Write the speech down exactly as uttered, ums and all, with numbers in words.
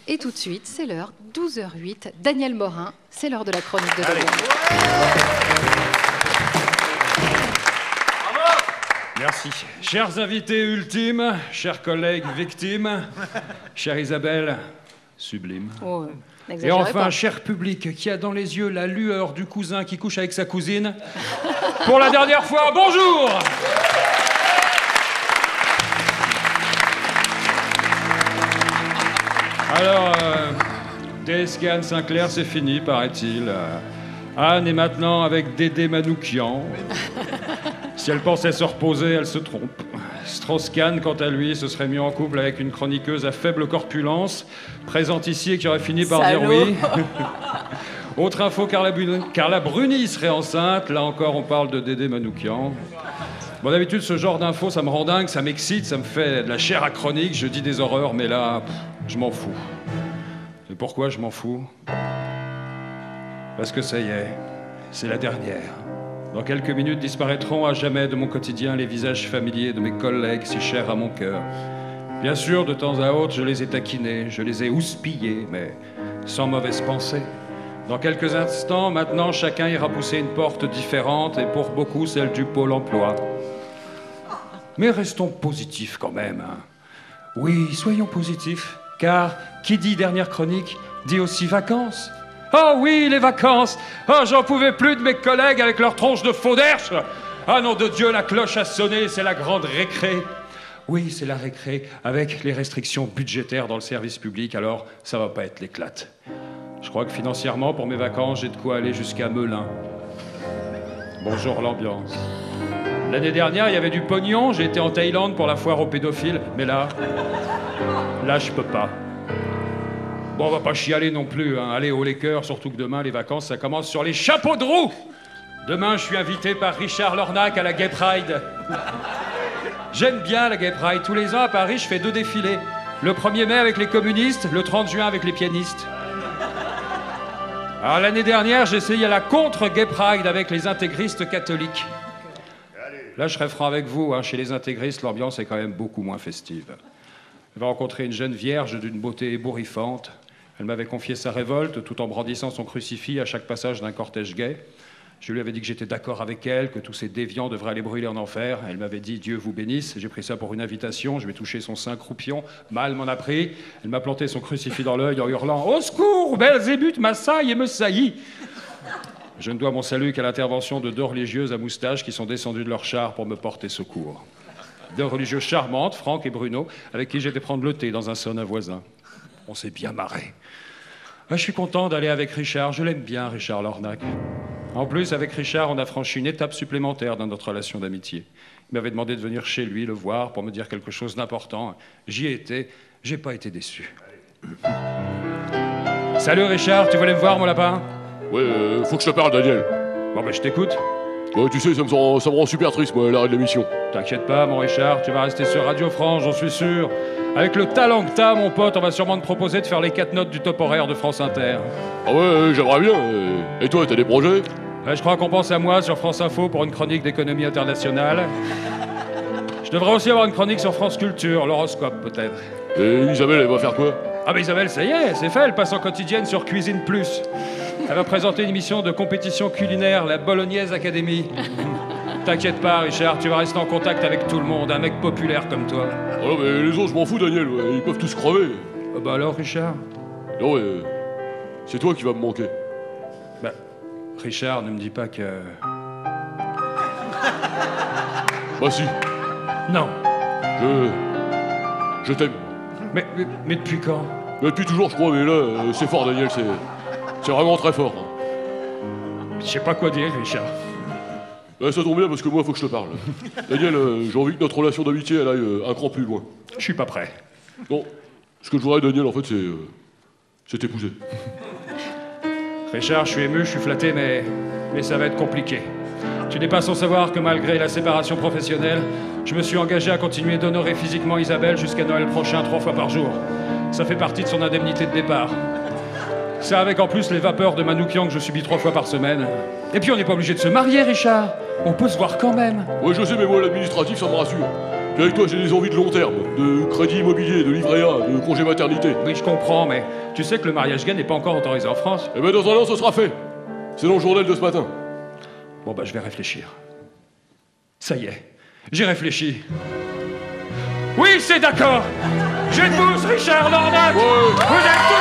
Et tout de suite, c'est l'heure, douze heures huit. Daniel Morin, c'est l'heure de la chronique de Daniel. Merci. Chers invités ultimes, chers collègues victimes, chère Isabelle, sublime. Oh, et enfin, pas. Cher public qui a dans les yeux la lueur du cousin qui couche avec sa cousine, pour la dernière fois, bonjour. Alors, euh, D S K Anne Sinclair, c'est fini, paraît-il. Euh, Anne est maintenant avec Dédé Manoukian. Si elle pensait se reposer, elle se trompe. Strauss-Kahn, quant à lui, se serait mis en couple avec une chroniqueuse à faible corpulence, présente ici et qui aurait fini par Salaud. dire oui. Autre info, Carla, Bruni, Carla Bruni serait enceinte. Là encore, on parle de Dédé Manoukian. Bon, d'habitude, ce genre d'infos, ça me rend dingue, ça m'excite, ça me fait de la chair à chronique, je dis des horreurs, mais là, pff, je m'en fous. Et pourquoi je m'en fous? Parce que ça y est, c'est la dernière. Dans quelques minutes disparaîtront à jamais de mon quotidien les visages familiers de mes collègues si chers à mon cœur. Bien sûr, de temps à autre, je les ai taquinés, je les ai houspillés, mais sans mauvaise pensée. Dans quelques instants, maintenant, chacun ira pousser une porte différente, et pour beaucoup, celle du Pôle emploi. Mais restons positifs quand même. Hein. Oui, soyons positifs, car qui dit dernière chronique, dit aussi vacances. Oh oui, les vacances! Oh, j'en pouvais plus de mes collègues avec leurs tronches de faux d'herche! Ah nom de Dieu, la cloche a sonné, c'est la grande récré. Oui, c'est la récré, avec les restrictions budgétaires dans le service public, alors ça va pas être l'éclate. Je crois que financièrement, pour mes vacances, j'ai de quoi aller jusqu'à Melun. Bonjour l'ambiance. L'année dernière, il y avait du pognon, j'ai été en Thaïlande pour la foire aux pédophiles, mais là, là, je peux pas. Bon, on va pas chialer non plus, hein. Allez, haut les cœurs, surtout que demain, les vacances, ça commence sur les chapeaux de roue. Demain, je suis invité par Richard Lornac à la Gay Pride. J'aime bien la Gay Pride. Tous les ans, à Paris, je fais deux défilés. Le premier mai avec les communistes, le trente juin avec les pianistes. Alors, l'année dernière, j'ai essayé la contre-Gay Pride avec les intégristes catholiques. Là, je serai franc avec vous, hein. Chez les intégristes, l'ambiance est quand même beaucoup moins festive. J'avais rencontré une jeune vierge d'une beauté ébouriffante. Elle m'avait confié sa révolte tout en brandissant son crucifix à chaque passage d'un cortège gay. Je lui avais dit que j'étais d'accord avec elle, que tous ces déviants devraient aller brûler en enfer. Elle m'avait dit « Dieu vous bénisse ». J'ai pris ça pour une invitation. Je lui ai touché son sein croupion. Mal m'en a pris. Elle m'a planté son crucifix dans l'œil en hurlant « Au secours, Belzébuth m'assaille et me saillit ». Je ne dois mon salut qu'à l'intervention de deux religieuses à moustache qui sont descendues de leur char pour me porter secours. Deux religieuses charmantes, Franck et Bruno, avec qui j'étais prendre le thé dans un sauna voisin. On s'est bien marré. Ah, je suis content d'aller avec Richard. Je l'aime bien, Richard Lornac. En plus, avec Richard, on a franchi une étape supplémentaire dans notre relation d'amitié. Il m'avait demandé de venir chez lui, le voir, pour me dire quelque chose d'important. J'y ai été. J'ai pas été déçu. Salut, Richard. Tu voulais me voir, mon lapin? Ouais, euh, faut que je te parle, Daniel. Bon, ben, je t'écoute. Ouais, tu sais, ça me, rend, ça me rend super triste, moi, l'arrêt de l'émission. T'inquiète pas, mon Richard, tu vas rester sur Radio France, j'en suis sûr. Avec le talent que t'as, mon pote, on va sûrement te proposer de faire les quatre notes du top horaire de France Inter. Ah ouais, j'aimerais bien. Et toi, t'as des projets? Ouais, je crois qu'on pense à moi sur France Info pour une chronique d'économie internationale. Je devrais aussi avoir une chronique sur France Culture, l'horoscope peut-être. Et Isabelle, elle va faire quoi? Ah bah Isabelle, ça y est, c'est fait, elle passe en quotidienne sur Cuisine Plus. Elle va présenter une émission de compétition culinaire, la Bolognaise Academy. T'inquiète pas, Richard, tu vas rester en contact avec tout le monde, un mec populaire comme toi. Ah non, mais les autres, je m'en fous, Daniel, ouais. Ils peuvent tous crever. Ah bah alors, Richard? Non, ouais, c'est toi qui vas me manquer. Bah, Richard, ne me dis pas que... Bah si. Non. Je... Je t'aime. Mais, mais, mais depuis quand? Mais depuis toujours, je crois, mais là, euh, c'est fort, Daniel, c'est... C'est vraiment très fort. Je sais pas quoi dire, Richard. Euh, ça tombe bien, parce que moi, faut que je te parle. Daniel, euh, j'ai envie que notre relation d'amitié, elle aille euh, un cran plus loin. Je suis pas prêt. Non, ce que je voudrais, Daniel, en fait, c'est... Euh, c'est t'épouser. Richard, je suis ému, je suis flatté, mais... mais ça va être compliqué. Tu n'es pas sans savoir que malgré la séparation professionnelle, je me suis engagé à continuer d'honorer physiquement Isabelle jusqu'à Noël prochain, trois fois par jour. Ça fait partie de son indemnité de départ. Ça avec en plus les vapeurs de Manoukian que je subis trois fois par semaine. Et puis on n'est pas obligé de se marier, Richard. On peut se voir quand même. Ouais, je sais, mais moi, l'administratif, ça me rassure. Puis avec toi, j'ai des envies de long terme, de crédit immobilier, de livret A, de congé maternité. Oui, je comprends, mais tu sais que le mariage gay n'est pas encore autorisé en France. Eh ben dans un an, ce sera fait. C'est dans le journal de ce matin. Bon, bah, je vais réfléchir. Ça y est, j'ai réfléchi. Oui, c'est d'accord. J'épouse Richard Lornac. Ouais. Vous êtes